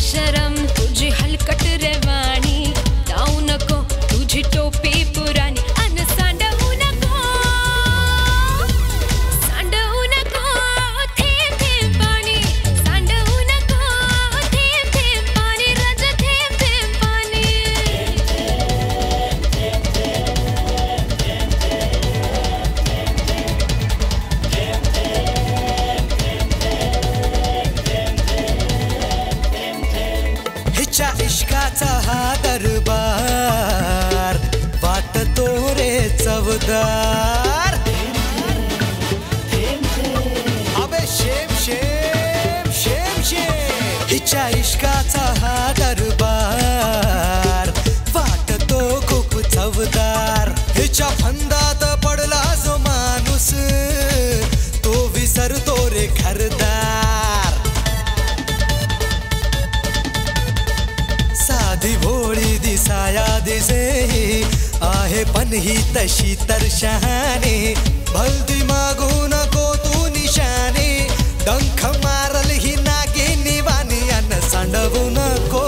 बेशरम तुझी हलकट रे वाणी, लावू नको तुझी टोपी पुराणी, अन सांडवू नको थेंब थेंब पाणी, सांडवू नको थेंब थेंब पाणी, रज थेंब थेंब पाणी. हिच्या इश्काचा हा दरबार वाटतो रे चवदार. अबे शेम शेम शेम शेम. हिच्या इश्काचा हा दरबार वाटतो खूप चवदार. हिच्या फंदात पडला जो माणूस तो विसरतो रे घरदार. साधी भोळी दिसाया दिसे आहे पण ही तशी तर शहाणे. भलती मागू नको तू निशाने, डंख मारल ही नागिनी वाणी, अन सांडवू नको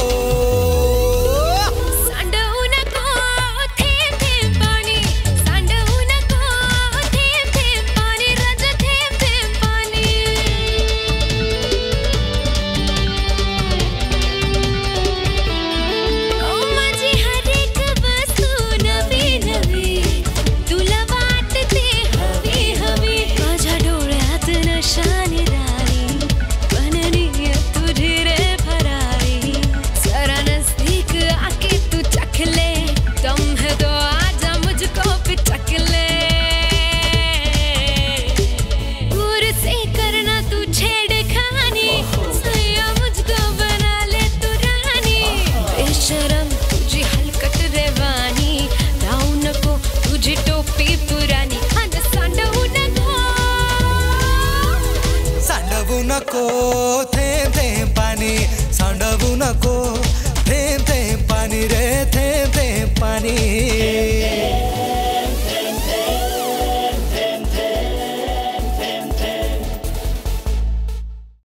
थेंब थेंब पाणी, सांडवू नको थेंब थेंब पाणी, रज थेंब थेंब पाणी. ओ माझी हर एक वस्तू नवी नवी, तुला वाटते हवी हवी. माझ्या डोळ्यात नशाने राणी, बनली तुझी रे फरारी. जरा नजदीक आके तू चख ले, दम है तो आजा मुझको पिचक ले. दूर से करना तू छेड़खानी, सैया मुझको बना ले तू रानी. बेशरम तुझी हलकट रे वाणी, लावू नको तुझी टोपी पुराणी, अन सांडवू नको सांडवू नको थेंब थेंब पाणी, सांडवू नको थेंब थेंब पाणी रे थेंब थेंब पाणी.